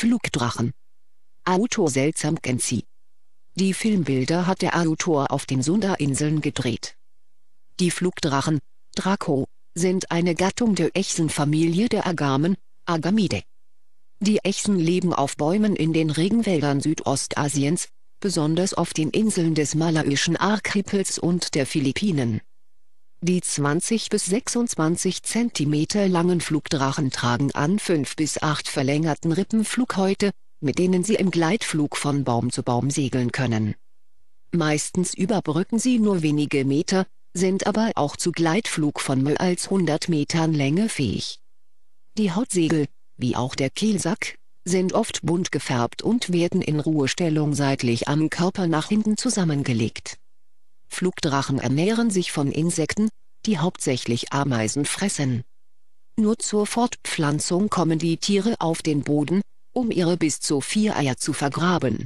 Flugdrachen. Autor seltsam Genzi. Die Filmbilder hat der Autor auf den Sunda-Inseln gedreht. Die Flugdrachen, Draco, sind eine Gattung der Echsenfamilie der Agamen, Agamidae. Die Echsen leben auf Bäumen in den Regenwäldern Südostasiens, besonders auf den Inseln des malaiischen Archipels und der Philippinen. Die 20 bis 26 cm langen Flugdrachen tragen an 5 bis 8 verlängerten Rippen Flughäute, mit denen sie im Gleitflug von Baum zu Baum segeln können. Meistens überbrücken sie nur wenige Meter, sind aber auch zu Gleitflug von mehr als 100 Metern Länge fähig. Die Hautsegel, wie auch der Kehlsack, sind oft bunt gefärbt und werden in Ruhestellung seitlich am Körper nach hinten zusammengelegt. Flugdrachen ernähren sich von Insekten, die hauptsächlich Ameisen fressen. Nur zur Fortpflanzung kommen die Tiere auf den Boden, um ihre bis zu 4 Eier zu vergraben.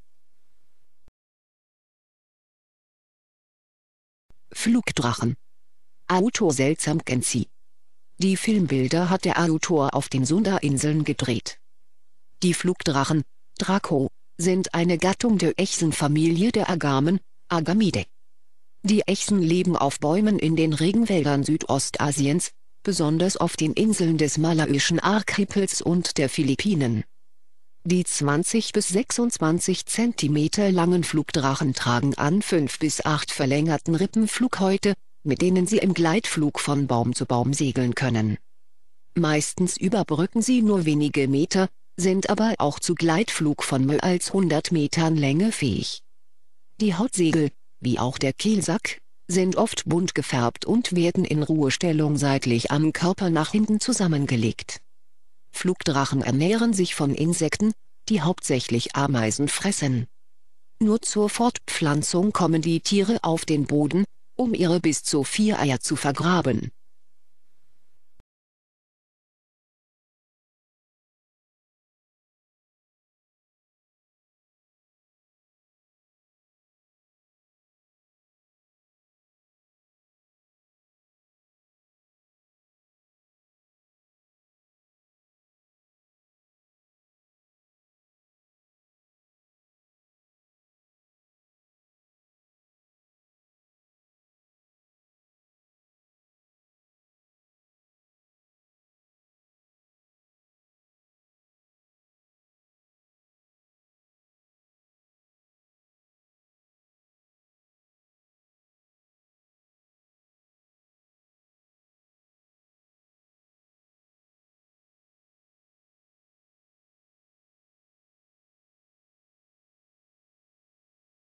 Flugdrachen. Autor seltsam Genzi. Die Filmbilder hat der Autor auf den Sunda-Inseln gedreht. Die Flugdrachen, Draco, sind eine Gattung der Echsenfamilie der Agamen, Agamidae. Die Echsen leben auf Bäumen in den Regenwäldern Südostasiens, besonders auf den Inseln des malaiischen Archipels und der Philippinen. Die 20 bis 26 cm langen Flugdrachen tragen an 5 bis 8 verlängerten Rippen Flughäute, mit denen sie im Gleitflug von Baum zu Baum segeln können. Meistens überbrücken sie nur wenige Meter, sind aber auch zu Gleitflug von mehr als 100 Metern Länge fähig. Die Hautsegel, wie auch der Kehlsack, sind oft bunt gefärbt und werden in Ruhestellung seitlich am Körper nach hinten zusammengelegt. Flugdrachen ernähren sich von Insekten, die hauptsächlich Ameisen fressen. Nur zur Fortpflanzung kommen die Tiere auf den Boden, um ihre bis zu 4 Eier zu vergraben.